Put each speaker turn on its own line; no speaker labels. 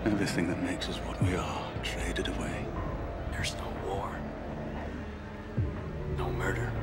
Everything that makes us what we are, traded away.
There's no war. No murder.